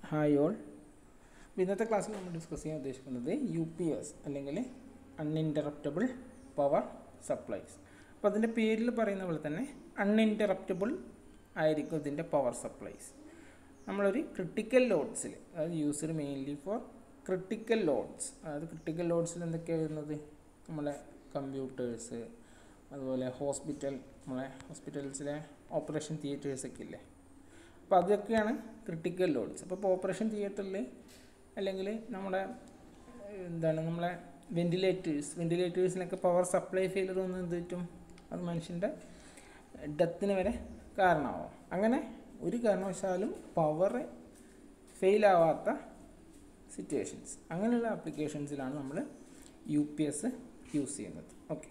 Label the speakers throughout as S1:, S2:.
S1: Hi all. ഇന്നത്തെ ക്ലാസ്സിൽ നമ്മൾ ഡിസ്കസ് ചെയ്യാൻ ഉദ്ദേശിക്കുന്നത് UPS അല്ലെങ്കിൽ അൺഇൻറ്ററപ്റ്റബിൾ പവർ സപ്ലൈസ്. അപ്പോൾ അതിൻ്റെ പേരിൽ പറയുന്ന പോലെ തന്നെ അൺഇൻറ്ററപ്റ്റബിൾ ആയിരിക്കും ഇതിൻ്റെ പവർ സപ്ലൈസ്. നമ്മളൊരു ക്രിട്ടിക്കൽ ലോഡ്സിൽ, അതായത് used mainly for critical loads, അതായത് ക്രിട്ടിക്കൽ ലോഡ്സിൽ എന്തൊക്കെയാണ് വരുന്നത്, നമ്മളെ കമ്പ്യൂട്ടേഴ്സ്, അതുപോലെ നമ്മളെ ഹോസ്പിറ്റൽസിലെ ഓപ്പറേഷൻ തിയേറ്റേഴ്സൊക്കെ ഇല്ലേ, അപ്പോൾ അതൊക്കെയാണ് ക്രിട്ടിക്കൽ ലോഡ്സ്. അപ്പോൾ ഓപ്പറേഷൻ തിയേറ്ററിൽ അല്ലെങ്കിൽ നമ്മളെ നമ്മളെ വെൻറ്റിലേറ്റേഴ്സിനൊക്കെ പവർ സപ്ലൈ ഫെയിലർ വന്ന് എന്ത് പറ്റും, അത് മനുഷ്യൻ്റെ ഡെത്തിന് വരെ കാരണമാവും. അങ്ങനെ ഒരു കാരണവശാലും പവർ ഫെയിലാവാത്ത സിറ്റുവേഷൻസ്, അങ്ങനെയുള്ള ആപ്ലിക്കേഷൻസിലാണ് നമ്മൾ UPS യൂസ് ചെയ്യുന്നത്. ഓക്കെ,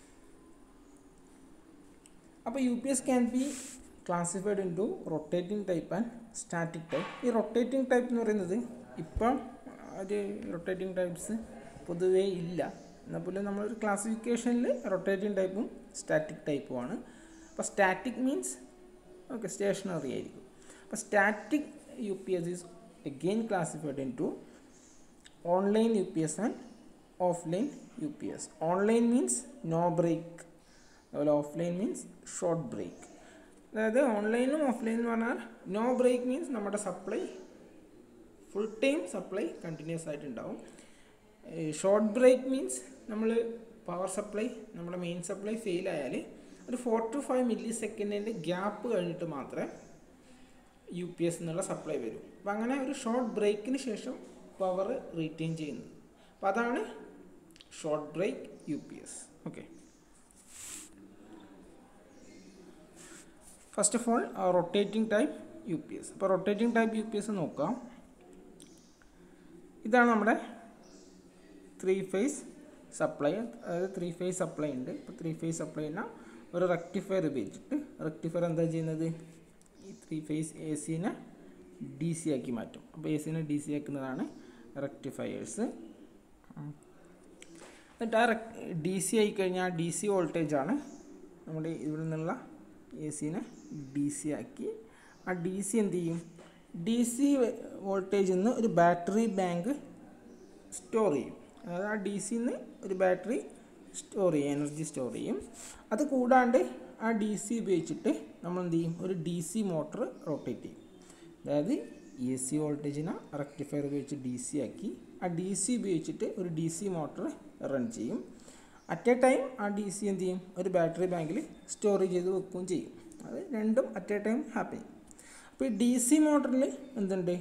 S1: അപ്പോൾ UPS can be classified into rotating type and static type. ഈ റൊട്ടേറ്റിംഗ് ടൈപ്പ് എന്ന് പറയുന്നത് ഇപ്പം ഒരു റൊട്ടേറ്റിംഗ് ടൈപ്സ് പൊതുവേ ഇല്ല. എന്നാൽ പോലും നമ്മളൊരു ക്ലാസിഫിക്കേഷനിൽ റൊട്ടേറ്റിംഗ് ടൈപ്പും സ്റ്റാറ്റിക് ടൈപ്പുമാണ്. അപ്പോൾ സ്റ്റാറ്റിക് മീൻസ് സ്റ്റേഷനറി ആയിരിക്കും. അപ്പോൾ static UPS is again classified into online UPS and offline UPS. Online means no break, അതുപോലെ ഓഫ്ലൈൻ മീൻസ് ഷോർട്ട് ബ്രേക്ക്. അതായത് ഓൺലൈനും ഓഫ്ലൈനും എന്ന് പറഞ്ഞാൽ നോ ബ്രേക്ക് മീൻസ് നമ്മുടെ supply full time supply continuous ആയിട്ടുണ്ടാവും. ഷോർട്ട് ബ്രേക്ക് മീൻസ് നമ്മൾ power supply, നമ്മുടെ മെയിൻ സപ്ലൈ ഫെയിൽ ആയാൽ ഒരു 4 to 5 മില്ലി സെക്കൻഡിൻ്റെ ഗ്യാപ്പ് കഴിഞ്ഞിട്ട് മാത്രമേ UPS എന്നുള്ള സപ്ലൈ വരൂ. അപ്പോൾ അങ്ങനെ ഒരു ഷോർട്ട് ബ്രേക്കിന് ശേഷം പവർ റീറ്റെയിൻ ചെയ്യുന്നത്. അപ്പോൾ അതാണ് short break UPS. Okay, first of all rotating type UPS. അപ്പോൾ റൊട്ടേറ്റിംഗ് ടൈപ്പ് UPS നോക്കാം. ഇതാണ് നമ്മുടെ 3 ഫേസ് സപ്ലൈ, അതായത് 3 ഫേസ് സപ്ലൈ ഉണ്ട്. ഇപ്പോൾ 3 ഫേസ് സപ്ലൈന ഒരു റെക്ടിഫയർ ഉപയോഗിച്ചിട്ട്, റെക്ടിഫയർ എന്താ ചെയ്യുന്നത്, ഈ 3 ഫേസ് AC-നെ DC ആക്കി മാറ്റും. അപ്പോൾ AC-നെ DC ആക്കുന്നതാണ് റെക്ടിഫയേഴ്സ്. എന്നിട്ട് ആ DC ആയിക്കഴിഞ്ഞാൽ DC വോൾട്ടേജാണ് നമ്മുടെ ഇവിടെ നിന്നുള്ള AC-നെ DC ആക്കി. ആ DC എന്ത് ചെയ്യും, DC വോൾട്ടേജിൽ നിന്ന് ഒരു ബാറ്ററി ബാങ്ക് സ്റ്റോർ ചെയ്യും. അതായത് ആ DC-ന്ന് ഒരു ബാറ്ററി സ്റ്റോർ ചെയ്യും, എനർജി സ്റ്റോർ ചെയ്യും. അത് കൂടാണ്ട് ആ DC ഉപയോഗിച്ചിട്ട് നമ്മൾ എന്ത് ചെയ്യും, ഒരു DC മോട്ടർ റൊട്ടേറ്റ് ചെയ്യും. അതായത് AC വോൾട്ടേജിനെ റെക്ടിഫയർ ഉപയോഗിച്ച് DC ആക്കി, ആ DC ഉപയോഗിച്ചിട്ട് ഒരു DC മോട്ടർ റൺ ചെയ്യും. അറ്റ് എ ടൈം ആ DC എന്ത് ചെയ്യും, ഒരു ബാറ്ററി ബാങ്കിൽ സ്റ്റോർ ചെയ്ത് വെക്കുകയും ചെയ്യും. അത് രണ്ടും അറ്റ് എ ടൈം ഹാപ്പൻ. അപ്പോൾ ഈ DC മോട്ടറിൽ എന്തുണ്ട്,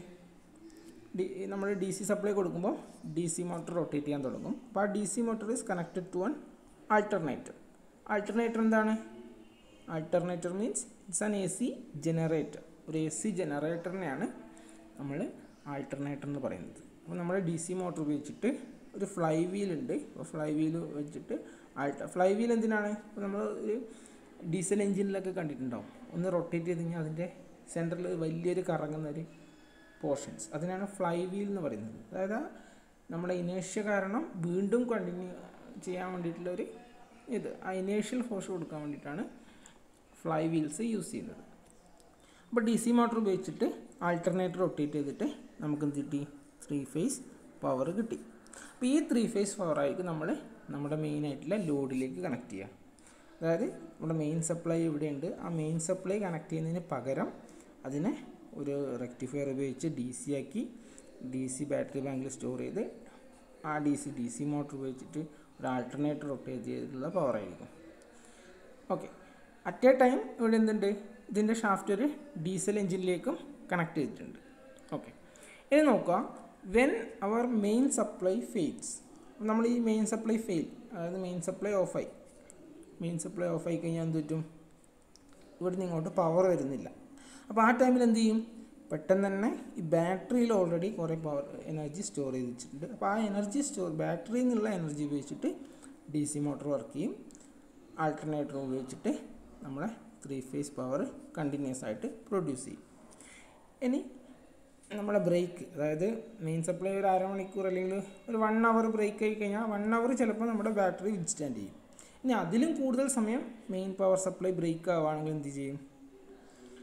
S1: നമ്മൾ DC സപ്ലൈ കൊടുക്കുമ്പോൾ DC മോട്ടർ റൊട്ടേറ്റ് ചെയ്യാൻ തുടങ്ങും. അപ്പോൾ ആ DC motor is connected to an alternator. Alternator എന്താണ്, alternator means it's an AC generator. ഒരു AC ജനറേറ്ററിനെയാണ് നമ്മൾ ആൾട്ടർനേറ്റർ എന്ന് പറയുന്നത്. അപ്പോൾ നമ്മൾ DC മോട്ടർ ഉപയോഗിച്ചിട്ട് ഒരു ഫ്ലൈ വീൽ ഉണ്ട്. അപ്പോൾ ഫ്ലൈ വീൽ വെച്ചിട്ട് ഫ്ലൈ വീൽ എന്തിനാണ്, ഇപ്പോൾ നമ്മൾ ഒരു ഡീസൽ എഞ്ചിനിലൊക്കെ കണ്ടിട്ടുണ്ടാവും, ഒന്ന് റൊട്ടേറ്റ് ചെയ്ത് കഴിഞ്ഞാൽ അതിൻ്റെ സെൻറ്ററിൽ വലിയൊരു കറങ്ങുന്നൊരു പോർഷൻസ്, അതിനാണ് ഫ്ലൈ വീൽ എന്ന് പറയുന്നത്. അതായത് നമ്മുടെ ഇനേഷ്യ കാരണം വീണ്ടും കണ്ടിന്യൂ ചെയ്യാൻ വേണ്ടിയിട്ടുള്ളൊരു ആ ഇനേഷ്യൽ ഫോഴ്സ് കൊടുക്കാൻ വേണ്ടിയിട്ടാണ് ഫ്ലൈ വീൽസ് യൂസ് ചെയ്യുന്നത്. അപ്പോൾ DC മോട്ടർ ഉപയോഗിച്ചിട്ട് ആൾട്ടർനേറ്റർ റൊട്ടേറ്റ് ചെയ്തിട്ട് നമുക്ക് എന്ത് കിട്ടി, 3 ഫേസ് പവർ കിട്ടി. അപ്പോൾ ഈ 3 ഫേസ് പവറായിരിക്കും നമ്മൾ നമ്മുടെ മെയിനായിട്ടുള്ള ലോഡിലേക്ക് കണക്ട് ചെയ്യുക. അതായത് നമ്മുടെ മെയിൻ സപ്ലൈ ഇവിടെയുണ്ട്, ആ മെയിൻ സപ്ലൈ കണക്ട് ചെയ്യുന്നതിന് പകരം അതിനെ ഒരു റെക്ടിഫയർ ഉപയോഗിച്ച് DC ആക്കി, DC ബാറ്ററി ബാങ്കിൽ സ്റ്റോർ ചെയ്ത് ആ DC മോട്ടർ ഉപയോഗിച്ചിട്ട് ഒരു ആൾട്ടർനേറ്റർ റൊട്ടേറ്റ് ചെയ്തിട്ടുള്ള പവറായിരിക്കും. ഓക്കെ, അറ്റ് എ ടൈം ഇവിടെ എന്തുണ്ട്, ഇതിൻ്റെ ഷാഫ്റ്റ് ഒരു ഡീസൽ എഞ്ചിനിലേക്കും കണക്ട് ചെയ്തിട്ടുണ്ട്. ഓക്കെ, ഇനി നോക്കുക, when our main supply fails. നമ്മൾ ഈ മെയിൻ സപ്ലൈ അതായത് മെയിൻ സപ്ലൈ ഓഫായി കഴിഞ്ഞാൽ എന്ത് പറ്റും, ഇവിടുന്ന് ഇങ്ങോട്ട് പവർ വരുന്നില്ല. അപ്പോൾ ആ ടൈമിൽ എന്ത് ചെയ്യും, പെട്ടെന്ന് തന്നെ ഈ ബാറ്ററിയിൽ ഓൾറെഡി കുറേ എനർജി സ്റ്റോർ ചെയ്ത് വെച്ചിട്ടുണ്ട്. അപ്പോൾ ആ ബാറ്ററിയിൽ നിന്നുള്ള എനർജി ഉപയോഗിച്ചിട്ട് DC മോട്ടർ വർക്ക് ചെയ്യും. ആൾട്ടർനേറ്റർ ഉപയോഗിച്ചിട്ട് നമ്മളെ 3 ഫേസ് പവർ കണ്ടിന്യൂസ് ആയിട്ട് പ്രൊഡ്യൂസ് ചെയ്യും. ഇനി നമ്മളെ ബ്രേക്ക്, അതായത് മെയിൻ സപ്ലൈ ഒരു അരമണിക്കൂർ അല്ലെങ്കിൽ ഒരു 1 hour ബ്രേക്ക് ആയി കഴിഞ്ഞാൽ 1 hour ചിലപ്പോൾ നമ്മുടെ ബാറ്ററി വിത്ത്സ്റ്റാൻഡ് ചെയ്യും. ഇനി അതിലും കൂടുതൽ സമയം മെയിൻ പവർ സപ്ലൈ ബ്രേക്ക് ആവുകയാണെങ്കിൽ എന്ത് ചെയ്യും,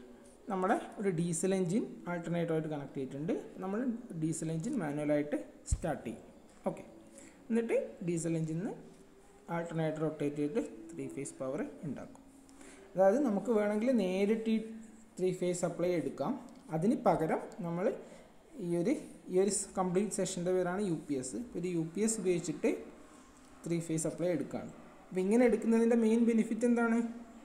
S1: നമ്മുടെ ഒരു ഡീസൽ എൻജിൻ ആൾട്ടർനേറ്ററായിട്ട് കണക്ട് ചെയ്തിട്ടുണ്ട്. നമ്മൾ ഡീസൽ എൻജിൻ മാനുവലായിട്ട് സ്റ്റാർട്ട് ചെയ്യും. ഓക്കെ, എന്നിട്ട് ഡീസൽ എൻജിന് ആൾട്ടർനേറ്റർ റൊട്ടേറ്റ് ചെയ്തിട്ട് 3 ഫേസ് പവർ ഉണ്ടാക്കും. അതായത് നമുക്ക് വേണമെങ്കിൽ നേരിട്ട് ഈ 3 ഫേസ് സപ്ലൈ എടുക്കാം. അതിന് പകരം നമ്മൾ ഈ ഒരു കംപ്ലീറ്റ് സെഷൻ്റെ പേരാണ് UPS. ഒരു UPS ഉപയോഗിച്ചിട്ട് 3 ഫേസ് സപ്ലൈ എടുക്കുകയാണ്. അപ്പോൾ ഇങ്ങനെ എടുക്കുന്നതിൻ്റെ മെയിൻ ബെനിഫിറ്റ് എന്താണ്?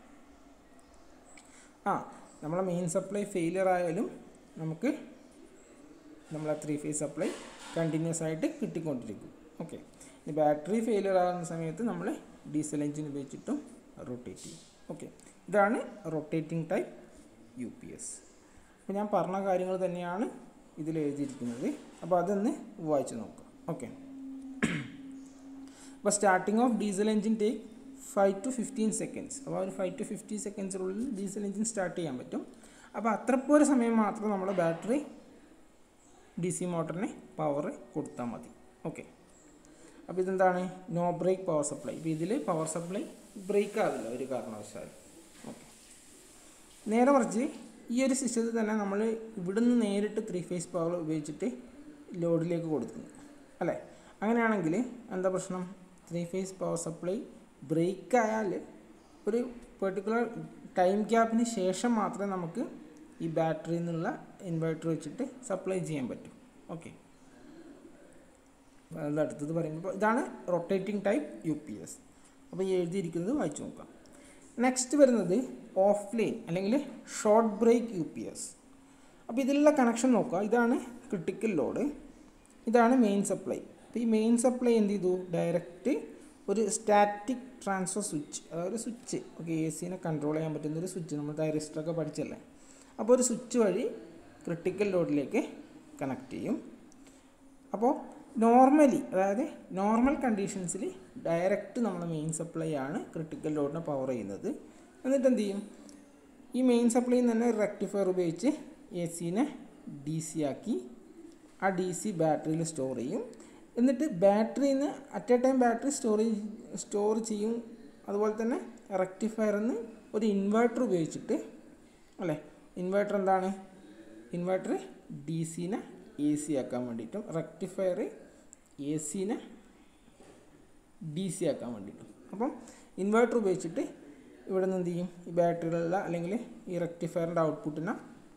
S1: നമ്മളെ മെയിൻ സപ്ലൈ ഫെയിലിയർ ആയാലും നമുക്ക് നമ്മളെ 3 ഫേസ് സപ്ലൈ കണ്ടിന്യൂസ് ആയിട്ട് കിട്ടിക്കൊണ്ടിരിക്കും. ഓക്കെ, ഇനി ബാറ്ററി ഫെയിലിയർ ആകുന്ന സമയത്ത് നമ്മൾ ഡീസൽ എൻജിൻ ഉപയോഗിച്ചിട്ടും റൊട്ടേറ്റ് ചെയ്യും. ഓക്കെ, ഇതാണ് റൊട്ടേറ്റിംഗ് ടൈപ്പ് UPS. അപ്പോൾ ഞാൻ പറഞ്ഞ കാര്യങ്ങൾ തന്നെയാണ് ഇതിൽ എഴുതിയിരിക്കുന്നത്. അപ്പോൾ അതൊന്ന് വായിച്ച് നോക്കാം. ഓക്കെ, അപ്പോൾ starting of diesel engine take 5 to 15 seconds. അപ്പോൾ ഒരു 5 to 50 സെക്കൻഡ്സിനുള്ളിൽ ഡീസൽ എൻജിൻ സ്റ്റാർട്ട് ചെയ്യാൻ പറ്റും. അപ്പോൾ അത്രപ്പോലെ സമയം മാത്രം നമ്മൾ ബാറ്ററി DC മോട്ടറിന് പവർ കൊടുത്താൽ മതി. ഓക്കെ, അപ്പോൾ ഇതെന്താണ്? No break power supply. ഇപ്പോൾ ഇതിൽ പവർ സപ്ലൈ ബ്രേക്ക് ആവില്ല ഒരു കാരണവശാലും. ഓക്കെ, നേരെ മറിച്ച് ഈ ഒരു സിസ്റ്റത്തിൽ തന്നെ നമ്മൾ ഇവിടുന്ന് നേരിട്ട് 3 ഫേസ് പവർ ഉപയോഗിച്ചിട്ട് ലോഡിലേക്ക് കൊടുക്കുന്നു അല്ലേ? അങ്ങനെയാണെങ്കിൽ എന്താ പ്രശ്നം? 3 ഫേസ് പവർ സപ്ലൈ ബ്രേക്ക് ആയാൽ ഒരു പെർട്ടിക്കുലർ ടൈം ഗ്യാപ്പിന് ശേഷം മാത്രമേ നമുക്ക് ഈ ബാറ്ററിയിൽ നിന്നുള്ള ഇൻവെർട്ടർ വെച്ചിട്ട് സപ്ലൈ ചെയ്യാൻ പറ്റും. ഓക്കെ, അടുത്തത് പറയുമ്പോൾ ഇതാണ് റൊട്ടേറ്റിംഗ് ടൈപ്പ് UPS. അപ്പോൾ ഈ എഴുതിയിരിക്കുന്നത് വായിച്ചു നോക്കാം. നെക്സ്റ്റ് വരുന്നത് ഓഫ് ലൈൻ അല്ലെങ്കിൽ ഷോർട്ട് ബ്രേക്ക് UPS. അപ്പോൾ ഇതിലുള്ള കണക്ഷൻ നോക്കുക. ഇതാണ് ക്രിട്ടിക്കൽ ലോഡ്, ഇതാണ് മെയിൻ സപ്ലൈ. അപ്പോൾ ഈ മെയിൻ സപ്ലൈ എന്ത് ചെയ്തു? ഡയറക്റ്റ് ഒരു സ്റ്റാറ്റിക് ട്രാൻസ്ഫർ സ്വിച്ച്, അതായത് സ്വിച്ച്, ഓക്കെ, AC കൺട്രോൾ ചെയ്യാൻ പറ്റുന്ന ഒരു സ്വിച്ച്, നമ്മൾ തൈറിസ്റ്ററൊക്കെ പഠിച്ചല്ലേ. അപ്പോൾ ഒരു സ്വിച്ച് വഴി ക്രിട്ടിക്കൽ ലോഡിലേക്ക് കണക്ട് ചെയ്യും. അപ്പോൾ നോർമലി, അതായത് നോർമൽ കണ്ടീഷൻസിൽ ഡയറക്റ്റ് നമ്മൾ മെയിൻ സപ്ലൈ ആണ് ക്രിട്ടിക്കൽ ലോഡിനെ പവർ ചെയ്യുന്നത്. എന്നിട്ട് എന്ത് ചെയ്യും? ഈ മെയിൻ സപ്ലൈയിൽ നിന്ന് തന്നെ റെക്ടിഫയർ ഉപയോഗിച്ച് AC DC ആക്കി ആ DC ബാറ്ററിയിൽ സ്റ്റോർ ചെയ്യും. എന്നിട്ട് ബാറ്ററിയിൽ നിന്ന് at a time battery store ചെയ്യും. അതുപോലെ തന്നെ റെക്ടിഫയറിൽ നിന്ന് ഒരു ഇൻവെർട്ടർ ഉപയോഗിച്ചിട്ട്, അല്ലേ, ഇൻവെർട്ടർ എന്താണ്? ഇൻവെർട്ടർ DC AC ആക്കാൻ വേണ്ടിയിട്ടും റെക്ടിഫയർ AC DC ആക്കാൻ വേണ്ടിയിട്ടും. അപ്പം ഇൻവെർട്ടർ ഉപയോഗിച്ചിട്ട് ഇവിടെ നിന്ന് എന്ത് ചെയ്യും? ഈ ബാറ്ററിയിലുള്ള അല്ലെങ്കിൽ ഈ റെക്ടിഫയറിൻ്റെ ഔട്ട്പുട്ടിനെ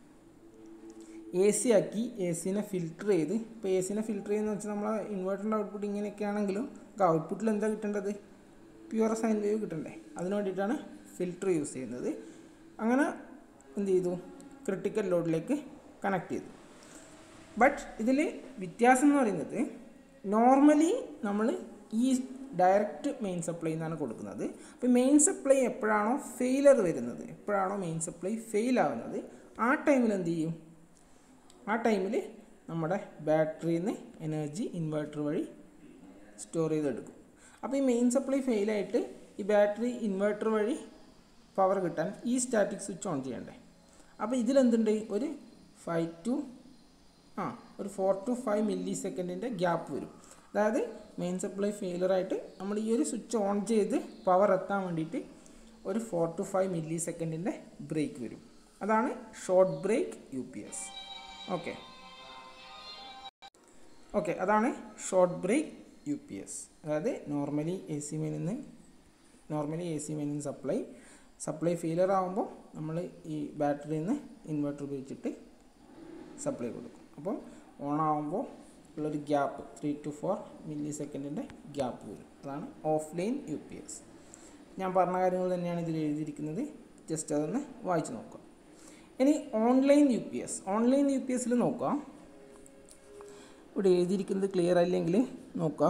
S1: AC ആക്കി AC ഫിൽറ്റർ ചെയ്ത്, ഇപ്പോൾ AC ഫിൽറ്റർ ചെയ്യുന്ന വെച്ചാൽ നമ്മൾ ഇൻവെർട്ടറിൻ്റെ ഔട്ട്പുട്ട് ഇങ്ങനെയൊക്കെ ആണെങ്കിലും ഔട്ട്പുട്ടിൽ എന്താ കിട്ടേണ്ടത്? പ്യുവർ സൈൻ വേവ് കിട്ടണ്ടേ? അതിന് വേണ്ടിയിട്ടാണ് ഫിൽറ്റർ യൂസ് ചെയ്യുന്നത്. അങ്ങനെ എന്ത് ചെയ്തു? ക്രിട്ടിക്കൽ ലോഡിലേക്ക് കണക്ട് ചെയ്തു. ബട്ട് ഇതിൽ വ്യത്യാസം എന്ന് പറയുന്നത്, നോർമലി നമ്മൾ ഈ ഡയറക്റ്റ് മെയിൻ സപ്ലൈ എന്നാണ് കൊടുക്കുന്നത്. അപ്പോൾ മെയിൻ സപ്ലൈ എപ്പോഴാണോ ഫെയിലർ വരുന്നത്, എപ്പോഴാണോ മെയിൻ സപ്ലൈ ഫെയിൽ ആവുന്നത്, ആ ടൈമിൽ എന്ത് ചെയ്യും? ആ ടൈമിൽ നമ്മുടെ ബാറ്ററിയിൽ നിന്ന് എനർജി ഇൻവെർട്ടർ വഴി സ്റ്റോർ ചെയ്തെടുക്കും. അപ്പോൾ ഈ മെയിൻ സപ്ലൈ ഫെയിലായിട്ട് ഈ ബാറ്ററി ഇൻവെർട്ടർ വഴി പവർ കിട്ടാൻ ഈ സ്റ്റാറ്റിക് സ്വിച്ച് ഓൺ ചെയ്യണ്ടേ? അപ്പോൾ ഇതിലെന്തുണ്ട്? ഒരു 4 to 5 മില്ലി സെക്കൻഡിൻ്റെ ഗ്യാപ്പ് വരും. അതായത് മെയിൻ സപ്ലൈ ഫെയിലറായിട്ട് നമ്മൾ ഈ ഒരു സ്വിച്ച് ഓൺ ചെയ്ത് പവർ എത്താൻ വേണ്ടിയിട്ട് ഒരു 4 to 5 മില്ലി സെക്കൻഡിൻ്റെ ബ്രേക്ക് വരും. അതാണ് ഷോർട്ട് ബ്രേക്ക് UPS. ഓക്കെ, അതാണ് ഷോർട്ട് ബ്രേക്ക് UPS. അതായത് നോർമലി AC മെയിനിൽ സപ്ലൈ ഫെയിലർ ആകുമ്പോൾ നമ്മൾ ഈ ബാറ്ററിയിൽ നിന്ന് ഇൻവെർട്ടർ ഉപയോഗിച്ചിട്ട് സപ്ലൈ കൊടുക്കും. അപ്പം ഓൺ ആകുമ്പോൾ ഉള്ളൊരു ഗ്യാപ്പ് 3 to 4 മില്ലി സെക്കൻഡിൻ്റെ ഗ്യാപ്പ് വരും. അതാണ് ഓഫ് ലൈൻ UPS. ഞാൻ പറഞ്ഞ കാര്യങ്ങൾ തന്നെയാണ് ഇതിൽ എഴുതിയിരിക്കുന്നത്. ജസ്റ്റ് അതൊന്ന് വായിച്ച് നോക്കാം. ഇനി ഓൺലൈൻ UPSൽ നോക്കാം. ഇവിടെ എഴുതിയിരിക്കുന്നത് ക്ലിയർ അല്ലെങ്കിൽ നോക്കുക.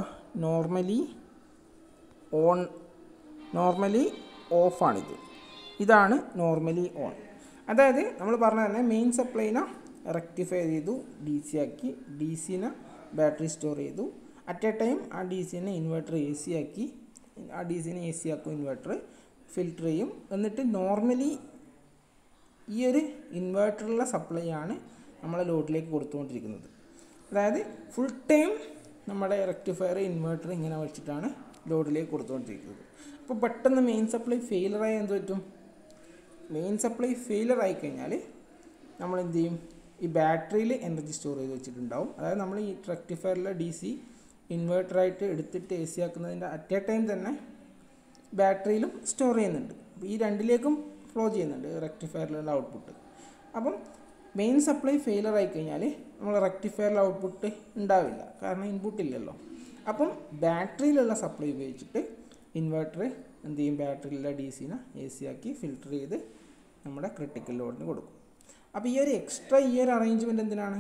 S1: നോർമലി ഓഫാണിത്. ഇതാണ് നോർമലി ഓൺ. അതായത് നമ്മൾ പറഞ്ഞ തന്നെ മെയിൻ സപ്ലൈനെ റെക്ടിഫൈ ചെയ്തു, DC ആക്കി, DC ബാറ്ററി സ്റ്റോർ ചെയ്തു. അറ്റ് എ ടൈം ആ DC ഇൻവെർട്ടർ AC ആക്കി, ആ DC AC ആക്കും ഇൻവെർട്ടർ, ഫിൽറ്റർ ചെയ്യും. എന്നിട്ട് നോർമലി ഈ ഒരു ഇൻവെർട്ടറിലുള്ള സപ്ലൈ ആണ് നമ്മളെ ലോഡിലേക്ക് കൊടുത്തുകൊണ്ടിരിക്കുന്നത്. അതായത് ഫുൾ ടൈം നമ്മുടെ റെക്ടിഫയർ ഇൻവെർട്ടർ ഇങ്ങനെ വെച്ചിട്ടാണ് ലോഡിലേക്ക് കൊടുത്തുകൊണ്ടിരിക്കുന്നത്. അപ്പോൾ പെട്ടെന്ന് മെയിൻ സപ്ലൈ ഫെയിലറായി എന്ത് പറ്റും? മെയിൻ സപ്ലൈ ഫെയിലർ ആയിക്കഴിഞ്ഞാൽ നമ്മൾ എന്ത് ചെയ്യും, ഈ ബാറ്ററിയിൽ എനർജി സ്റ്റോർ ചെയ്ത് വെച്ചിട്ടുണ്ടാവും. അതായത് നമ്മൾ ഈ റെക്ടിഫയറിലെ DC ഇൻവേർട്ടറായിട്ട് എടുത്തിട്ട് AC ആക്കുന്നതിൻ്റെ അറ്റ് എ ടൈം തന്നെ ബാറ്ററിയിലും സ്റ്റോർ ചെയ്യുന്നുണ്ട്. അപ്പോൾ ഈ രണ്ടിലേക്കും ഫ്ലോ ചെയ്യുന്നുണ്ട് റെക്ടിഫയറിലുള്ള ഔട്ട്പുട്ട്. അപ്പം മെയിൻ സപ്ലൈ ഫെയിലർ ആയി കഴിഞ്ഞാൽ നമ്മൾ റെക്ടിഫയറിൽ ഔട്ട്പുട്ട് ഉണ്ടാവില്ല, കാരണം ഇൻപുട്ട് ഇല്ലല്ലോ. അപ്പം ബാറ്ററിയിലുള്ള സപ്ലൈ ഉപയോഗിച്ചിട്ട് ഇൻവെർട്ടർ എന്ത് ചെയ്യും, ബാറ്ററിയിലുള്ള DCനെ AC ആക്കി ഫിൽറ്റർ ചെയ്ത് നമ്മുടെ ക്രിട്ടിക്കൽ ലോഡിന് കൊടുക്കും. അപ്പോൾ ഈ ഒരു എക്സ്ട്രാ ഈ ഒരു അറേഞ്ച്മെൻറ്റ് എന്തിനാണ്?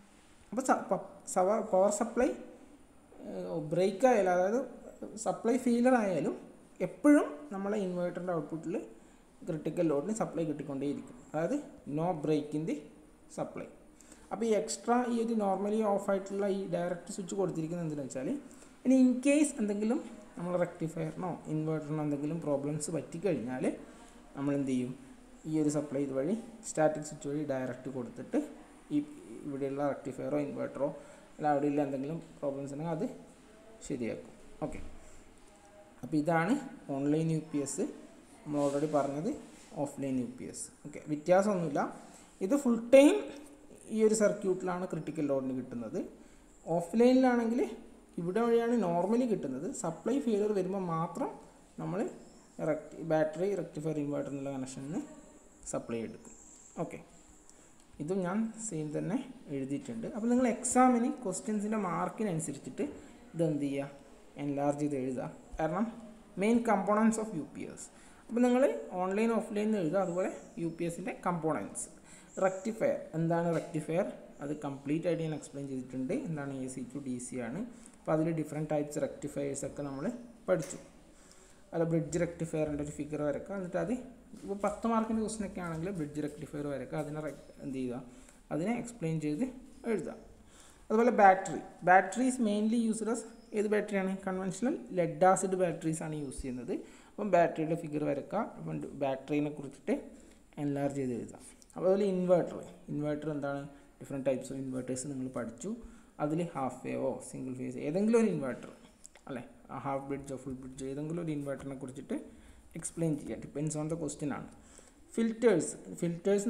S1: അപ്പോൾ പവർ സപ്ലൈ ബ്രേക്ക് ആയാലും, അതായത് സപ്ലൈ ഫെയിലർ ആയാലും എപ്പോഴും നമ്മളെ ഇൻവേർട്ടറിൻ്റെ ഔട്ട്പുട്ടിൽ ക്രിട്ടിക്കൽ ലോഡിന് സപ്ലൈ കിട്ടിക്കൊണ്ടേയിരിക്കും. അതായത് no break in the supply. അപ്പോൾ ഈ എക്സ്ട്രാ ഈ ഒരു നോർമലി ഓഫായിട്ടുള്ള ഈ ഡയറക്റ്റ് സ്വിച്ച് കൊടുത്തിരിക്കുന്നത് എന്തിനാണെന്ന് വെച്ചാൽ, ഇനി ഇൻ കേസ് എന്തെങ്കിലും നമ്മൾ റെക്ടിഫയറിനോ ഇൻവേർട്ടറിനോ എന്തെങ്കിലും പ്രോബ്ലംസ് പറ്റിക്കഴിഞ്ഞാൽ നമ്മൾ എന്ത് ചെയ്യും, ഈ ഒരു സപ്ലൈ ഇതുവഴി സ്റ്റാറ്റിക് സ്വിച്ച് വഴി ഡയറക്റ്റ് കൊടുത്തിട്ട് ഈ ഇവിടെയുള്ള റെക്ടിഫയറോ ഇൻവേർട്ടറോ അല്ല അവിടെയുള്ള എന്തെങ്കിലും പ്രോബ്ലംസ് ഉണ്ടെങ്കിൽ അത് ശരിയാക്കും. ഓക്കെ, അപ്പോൾ ഇതാണ് ഓൺലൈൻ UPS. നമ്മൾ ഓൾറെഡി പറഞ്ഞത് ഓഫ്ലൈൻ UPS. ഓക്കെ, വ്യത്യാസമൊന്നുമില്ല. ഇത് ഫുൾ ടൈം ഈ ഒരു സർക്യൂട്ടിലാണ് ക്രിട്ടിക്കൽ ലോഡിന് കിട്ടുന്നത്. ഓഫ്ലൈനിലാണെങ്കിൽ ഇവിടെ വഴിയാണ് നോർമലി കിട്ടുന്നത്. സപ്ലൈ ഫെയിലിയർ വരുമ്പോൾ മാത്രം നമ്മൾ ബാറ്ററി റെക്ടിഫയർ ഇൻവേർട്ടർ എന്നുള്ള കണക്ഷനിന് സപ്ലൈ എടുക്കും. ഓക്കെ, ഇതും ഞാൻ സെയിം തന്നെ എഴുതിയിട്ടുണ്ട്. അപ്പോൾ നിങ്ങൾ എക്സാമിന് ക്വസ്റ്റ്യൻസിൻ്റെ മാർക്കിനനുസരിച്ചിട്ട് ഇതെന്ത് ചെയ്യുക, എൻലാർജ് ചെയ്ത് എഴുതുക. കാരണം മെയിൻ കമ്പോണൻസ് ഓഫ് UPS. അപ്പോൾ നിങ്ങൾ ഓൺലൈൻ ഓഫ്ലൈൻ എഴുതുക. അതുപോലെ UPSൻ്റെ കമ്പോണൻസ്. റെക്ടിഫയർ എന്താണ്, റെക്ടിഫയർ അത് കംപ്ലീറ്റ് ആയിട്ട് ഞാൻ എക്സ്പ്ലെയിൻ ചെയ്തിട്ടുണ്ട്. എന്താണ് AC to DC ആണ്. അപ്പോൾ അതിൽ ഡിഫറെൻറ്റ് ടൈപ്സ് റെക്ടിഫയേഴ്സൊക്കെ നമ്മൾ പഠിച്ചു. അത് ബ്രിഡ്ജ് റെക്ടിഫയറിൻ്റെ ഒരു ഫിഗർ വരക്കുക. എന്നിട്ട് അത് ഇപ്പോൾ 10 മാർക്കിൻ്റെ ക്വസ്റ്റ്യനൊക്കെ ആണെങ്കിൽ ബ്രിഡ്ജ് റെക്ടിഫയർ വരക്കുക. അതിനെ എന്ത് ചെയ്യുക, അതിനെ എക്സ്പ്ലെയിൻ ചെയ്ത് എഴുതുക. അതുപോലെ ബാറ്ററീസ് മെയിൻലി യൂസ്ഡ് ആസ് ഏത് ബാറ്ററിയാണ്, കൺവെൻഷണൽ ലെഡ് ആസിഡ് ബാറ്ററീസ് ആണ് യൂസ് ചെയ്യുന്നത്. അപ്പം ബാറ്ററിയുടെ ഫിഗർ വരക്കുക. അപ്പം ബാറ്ററീനെ കുറിച്ചിട്ട് എൻലാർജ് ചെയ്ത് എഴുതാം. അതുപോലെ ഇൻവേർട്ടർ എന്താണ്, ഡിഫറെൻറ്റ് ടൈപ്സ് ഓഫ് ഇൻവേർട്ടേഴ്സ് നിങ്ങൾ പഠിച്ചു. അതിൽ ഹാഫ് വേവോ സിംഗിൾ ഫേസ് ഏതെങ്കിലും ഒരു ഇൻവേർട്ടർ അല്ലേ, ഹാഫ് ബ്രിഡ്ജോ ഫുൾ ബ്രിഡ്ജോ ഏതെങ്കിലും ഒരു ഇൻവേർട്ടറിനെ കുറിച്ചിട്ട് എക്സ്പ്ലെയിൻ ചെയ്യുക. ഡിപ്പെൻസ് ഓൺ ദ ക്വസ്റ്റ്യൻ ആണ്. ഫിൽറ്റേഴ്സ്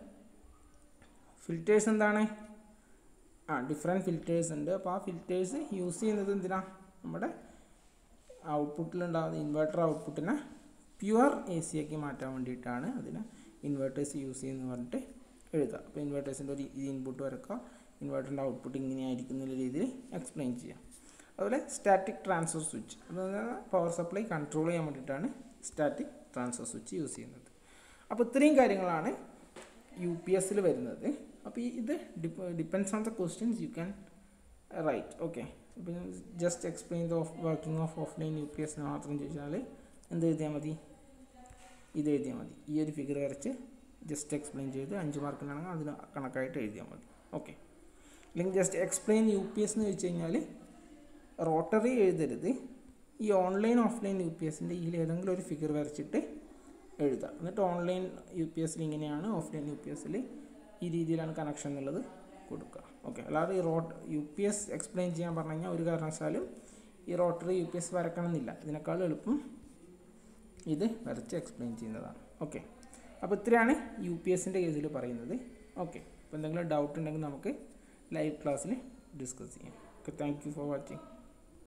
S1: എന്താണ്, ഡിഫറെൻറ്റ് ഫിൽറ്റേഴ്സ് ഉണ്ട്. അപ്പോൾ ആ ഫിൽറ്റേഴ്സ് യൂസ് ചെയ്യുന്നത് എന്തിനാണ്, നമ്മുടെ ഔട്ട്പുട്ടിലുണ്ടാകുന്ന ഇൻവേർട്ടർ ഔട്ട്പുട്ടിനെ പ്യുവർ AC ആക്കി മാറ്റാൻ വേണ്ടിയിട്ടാണ് അതിന് ഇൻവേർട്ടേഴ്സ് യൂസ് ചെയ്യുന്നത് പറഞ്ഞിട്ട് എഴുതുക. അപ്പോൾ ഇൻവേർട്ടേഴ്സിൻ്റെ ഒരു ഇൻപുട്ട് വരക്കുക, ഇൻവേർട്ടറിൻ്റെ ഔട്ട്പുട്ട് ഇങ്ങനെയായിരിക്കുന്ന രീതിയിൽ എക്സ്പ്ലെയിൻ ചെയ്യാം. അതുപോലെ സ്റ്റാറ്റിക് ട്രാൻസ്ഫർ സ്വിച്ച്, അതായത് പവർ സപ്ലൈ കൺട്രോൾ ചെയ്യാൻ വേണ്ടിയിട്ടാണ് സ്റ്റാറ്റിക് ട്രാൻസ്ഫർ സ്വിച്ച് യൂസ് ചെയ്യുന്നത്. അപ്പോൾ ഇത്രയും കാര്യങ്ങളാണ് UPSൽ വരുന്നത്. അപ്പോൾ ഇത് depends on the questions you can write. Okay, അപ്പോൾ just explain the working of offline UPS മാത്രം ചോദിച്ചാൽ എന്ത് എഴുതിയാൽ മതി, ഇത് എഴുതിയാൽ മതി. ഈ ഒരു ഫിഗർ വരച്ച് ജസ്റ്റ് എക്സ്പ്ലെയിൻ ചെയ്ത് 5 മാർക്കിനാണെങ്കിൽ അതിന് കണക്കായിട്ട് എഴുതിയാൽ മതി. ഓക്കെ, അല്ലെങ്കിൽ ജസ്റ്റ് എക്സ്പ്ലെയിൻ UPS എന്ന് ചോദിച്ചു കഴിഞ്ഞാൽ റോട്ടറി എഴുതരുത്. ഈ ഓൺലൈൻ ഓഫ്ലൈൻ UPSൻ്റെ ഇതിൽ ഏതെങ്കിലും ഒരു ഫിഗർ വരച്ചിട്ട് എഴുതുക. എന്നിട്ട് ഓൺലൈൻ UPSൽ ഇങ്ങനെയാണ്, ഓഫ്ലൈൻ UPSൽ ഈ രീതിയിലാണ് കണക്ഷൻ എന്നുള്ളത് കൊടുക്കുക. ഓക്കെ, അല്ലാതെ ഈ UPS എക്സ്പ്ലെയിൻ ചെയ്യാൻ പറഞ്ഞു കഴിഞ്ഞാൽ ഒരു കാരണവശാലും ഈ റോട്ടറി UPS വരക്കണമെന്നില്ല. ഇതിനേക്കാൾ എളുപ്പം ഇത് വരച്ച് എക്സ്പ്ലെയിൻ ചെയ്യുന്നതാണ്. ഓക്കെ, അപ്പോൾ ഇത്രയാണ് UPSൻ്റെ കേസിൽ പറയുന്നത്. ഓക്കെ, അപ്പോൾ എന്തെങ്കിലും ഡൗട്ട് ഉണ്ടെങ്കിൽ നമുക്ക് ലൈവ് ക്ലാസ്സിൽ ഡിസ്കസ് ചെയ്യാം. Okay, thank you for watching.